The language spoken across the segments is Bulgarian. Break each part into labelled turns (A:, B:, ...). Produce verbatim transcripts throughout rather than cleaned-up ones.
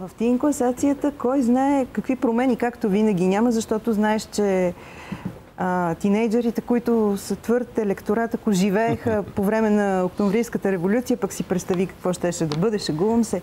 A: В тин класацията, кой знае какви промени, както винаги няма, защото знаеш, че а, тинейджерите, които са твърд електорат, ако живееха по време на Октомврийската революция, пък си представи какво щеше да бъде, шегувам се,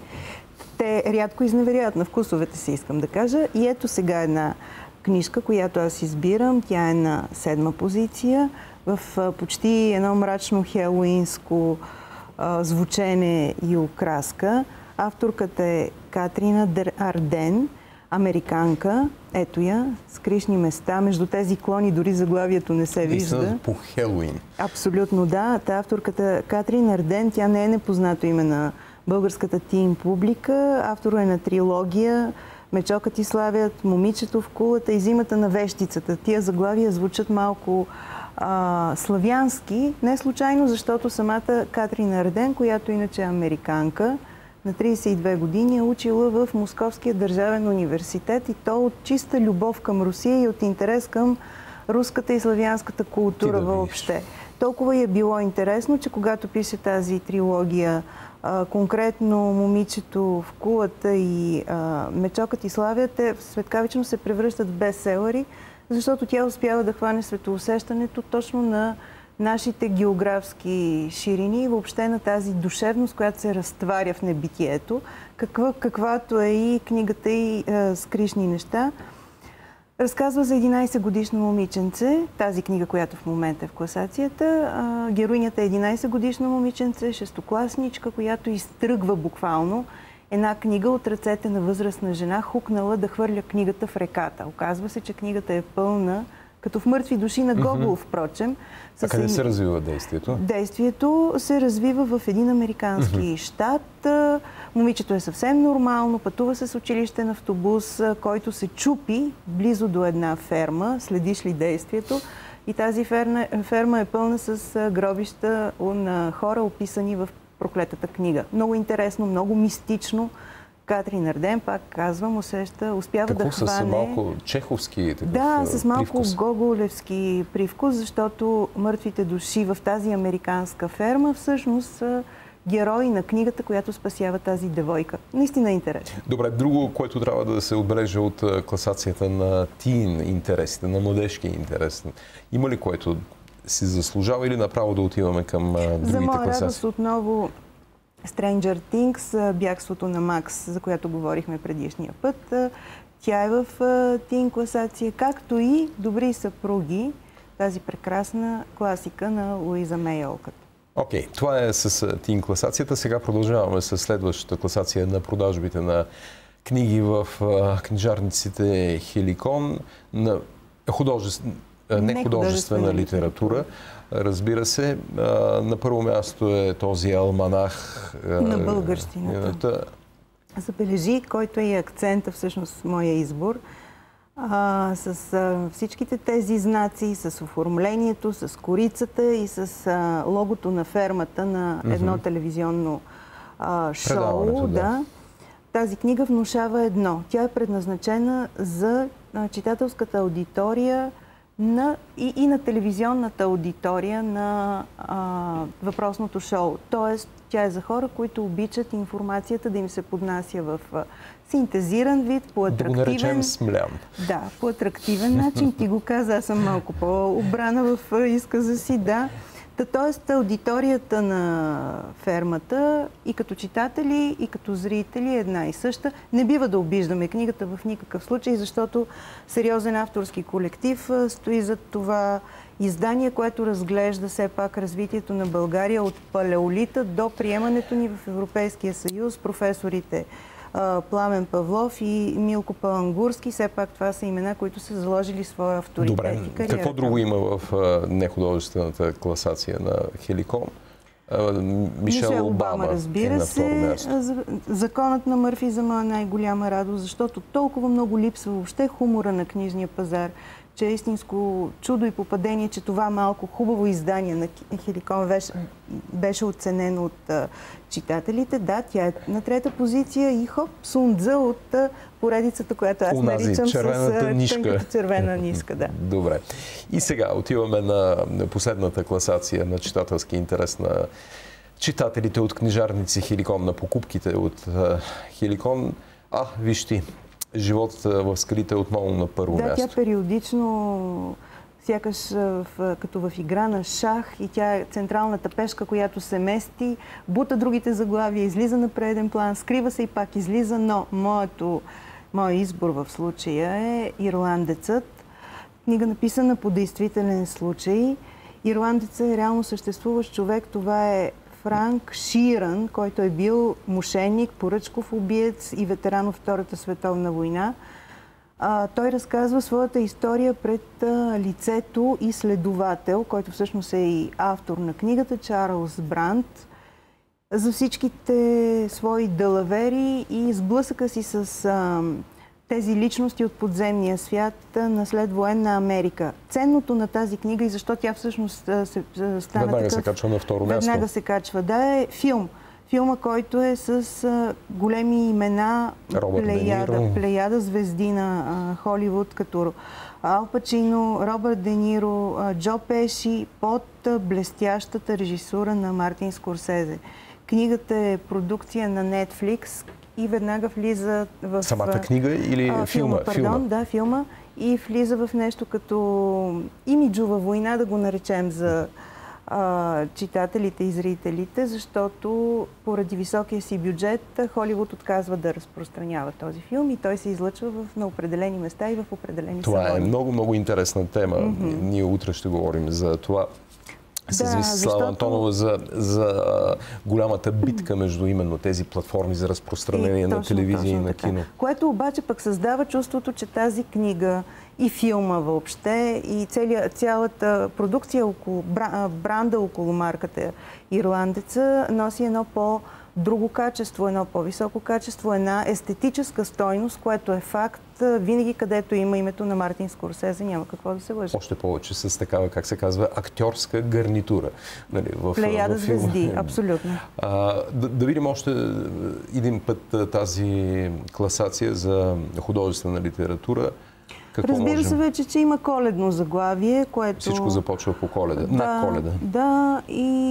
A: те рядко изневеряват на вкусовете си, искам да кажа. И ето сега една книжка, която аз избирам. Тя е на седма позиция в а, почти едно мрачно хелоуинско а, звучене и окраска. Авторката е Катрин Арден, американка. Ето я, скришни места. Между тези клони дори заглавието не се вижда.
B: Истина по Хелоуин.
A: Абсолютно да. Та авторката Катрин Арден, тя не е непознато име на българската тин публика. Автор е на трилогия Мечокът и славят, Момичето в кулата и Зимата на вещицата. Тия заглавия звучат малко а, славянски. Не случайно, защото самата Катрин Арден, която иначе е американка, на тридесет и две години е учила в Московския държавен университет и то от чиста любов към Русия и от интерес към руската и славянската култура да въобще. Толкова й е било интересно, че когато пише тази трилогия, а, конкретно Момичето в кулата и а, Мечокът и славят, те светкавично се превръщат в бестселери, защото тя успява да хване светоусещането точно на нашите географски ширини и въобще на тази душевност, която се разтваря в небитието, каква, каквато е и книгата и е, Скришни неща. Разказва за единайсетгодишно момиченце, тази книга, която в момента е в класацията. А, героинята е единайсетгодишно момиченце, шестокласничка, която изтръгва буквално една книга от ръцете на възрастна жена, хукнала да хвърля книгата в реката. Оказва се, че книгата е пълна, като в Мъртви души на Гогол, впрочем.
B: А къде се развива действието?
A: Действието се развива в един американски щат. Момичето е съвсем нормално, пътува с училищен автобус, който се чупи близо до една ферма. Следиш ли действието? И тази ферма, ферма е пълна с гробища на хора, описани в проклетата книга. Много интересно, много мистично. Катрин Арден, пак казвам, усеща, успява
B: Какво,
A: да хване...
B: с малко чеховски такъв
A: Да, с малко
B: привкус.
A: гоголевски привкус, защото мъртвите души в тази американска ферма всъщност са герои на книгата, която спасява тази девойка. Наистина е интересно.
B: Добре, друго, което трябва да се отбележи от класацията на тин интересите, на младежки интерес. Има ли което си заслужава или направо да отиваме към другите
A: За моя
B: класации?
A: радост отново Stranger Things, бягството на Макс, за която говорихме предишния път. Тя е в тин класация, както и Добри съпруги, тази прекрасна класика на Луиза Мей Олкът.
B: Окей, okay, това е с тин класацията. Сега продължаваме с следващата класация на продажбите на книги в книжарниците Хеликон, на художествена, не художествена литература. Разбира се, на първо място е този алманах
A: на българщината. Забележи, който е и акцента, всъщност моя избор, а, с а, всичките тези знаци, с оформлението, с корицата и с а, логото на фермата на едно mm-hmm. телевизионно а, шоу. Да. Да. Тази книга внушава едно. Тя е предназначена за а, читателската аудитория На, и, и на телевизионната аудитория на а, въпросното шоу. Тоест, тя е за хора, които обичат информацията да им се поднася в а, синтезиран вид, по атрактивен...
B: Да го наречем смлян.
A: Да, по атрактивен начин. Ти го каза, аз съм малко по-обрана в а, изказа си, да. Тоест, аудиторията на фермата и като читатели, и като зрители е една и съща. Не бива да обиждаме книгата в никакъв случай, защото сериозен авторски колектив стои зад това издание, което разглежда все пак развитието на България от палеолита до приемането ни в Европейския съюз. Професорите Пламен Павлов и Милко Палангурски. Все пак това са имена, които са заложили своя авторитет.
B: Добре,
A: и кариера.
B: Какво друго има в нехудожествената класация на Хеликон? Мишел,
A: Мишел Обама,
B: Обама,
A: разбира
B: е
A: се. Законът на Мърфи за моя най-голяма радост, защото толкова много липсва въобще хумора на книжния пазар, че е истинско чудо и попадение, че това малко хубаво издание на Хеликон беше, беше оценено от а, читателите. Да, тя е на трета позиция и хоп, Сундза от а, поредицата, която аз
B: Унази,
A: наричам с
B: нишка.
A: червена нишка. Да.
B: Добре. И сега отиваме на последната класация на читателски интерес на читателите от книжарници Хеликон, на покупките от а, Хеликон. А, виж ти, животът в скалите е отново на първо
A: да,
B: място.
A: Да, тя периодично, сякаш в, като в игра на шах, и тя е централната пешка, която се мести, бута другите заглавия, излиза на преден план, скрива се и пак излиза, но моето, моят избор в случая е Ирландецът. Книга, написана по действителен случай. Ирландецът е реално съществуващ човек. Това е Франк Ширан, който е бил мошенник, поръчков убиец и ветеран от Втората световна война. А, той разказва своята история пред а, лицето и следовател, който всъщност е и автор на книгата, Чарлз Брандт, за всичките свои далавери и сблъсъка си с а, тези личности от подземния свят на следвоенна Америка. Ценното на тази книга и защо тя всъщност се, се стана
B: веднага
A: такъв...
B: се качва на второ място.
A: Веднага се качва, да, е филм. Филма, който е с а, големи имена, плеяда, плеяда звезди на а, Холивуд, като Ал Пачино, Робърт Де Ниро, а, Джо Пеши, под а, блестящата режисура на Мартин Скорсезе. Книгата е продукция на Netflix и веднага влиза в...
B: Самата книга или
A: а,
B: филма?
A: Пардон, филма. Да, филма. И влиза в нещо като имиджова война, да го наречем, за а, читателите и зрителите, защото поради високия си бюджет Холивуд отказва да разпространява този филм и той се излъчва в, на определени места и в определени
B: това
A: салони.
B: Това е много, много интересна тема. Mm-hmm. Ние утре ще говорим за това. С
A: да,
B: Слава защото... Антонова за, за голямата битка между именно тези платформи за разпространение и на точно, телевизия и на
A: така.
B: кино.
A: Което обаче пък създава чувството, че тази книга и филма въобще и целия, цялата продукция около бранда около марката Ирландеца носи едно по- друго качество, едно по-високо качество, една естетическа стойност, което е факт. Винаги, където има името на Мартин Скорсезе, няма какво да се лъже.
B: Още повече с такава, как се казва, актьорска гарнитура. Нали, в,
A: плеяда
B: в филма.
A: Звезди, абсолютно.
B: А, да, да видим още един път тази класация за художествена литература. Какво
A: Разбира
B: можем?
A: се вече, че има коледно заглавие, което...
B: Всичко започва по Коледа, да, на Коледа.
A: Да,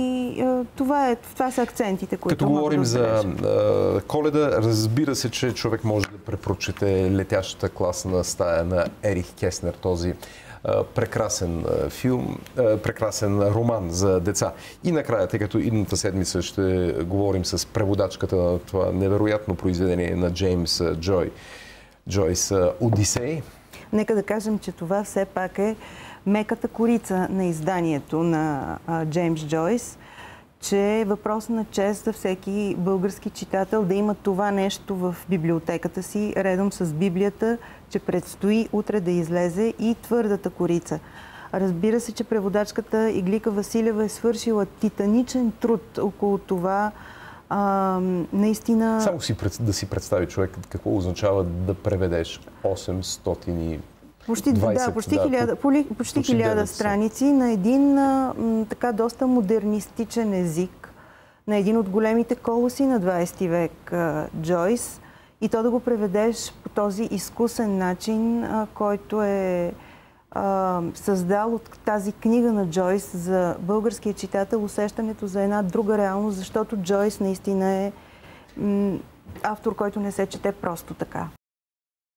A: и а, това, е, това са акцентите, които
B: Като говорим
A: да
B: за а, Коледа, разбира се, че човек може да препрочете Летящата класна стая на Ерих Кеснер, този а, прекрасен а, филм, а, прекрасен роман за деца. И накрая, тъй като идната седмица ще говорим с преводачката на това невероятно произведение на Джеймс Джой, Джойс Одисей.
A: Нека да кажем, че това все пак е меката корица на изданието на а, Джеймс Джойс, че е въпрос на чест за всеки български читател да има това нещо в библиотеката си, редом с Библията, че предстои утре да излезе и Твърдата корица. Разбира се, че преводачката Иглика Василева е свършила титаничен труд около това. А, наистина...
B: Само си, да си представи човек какво означава да преведеш осемстотин и
A: Почти,
B: двайсет,
A: да, почти
B: да,
A: хиляда, почти, почти хиляда страници на един а, м, така доста модернистичен език, на един от големите колоси на двайсети век, а, Джойс, и то да го преведеш по този изкусен начин, а, който е а, създал от тази книга на Джойс за българския читател усещането за една друга реалност, защото Джойс наистина е м, автор, който не се чете просто така.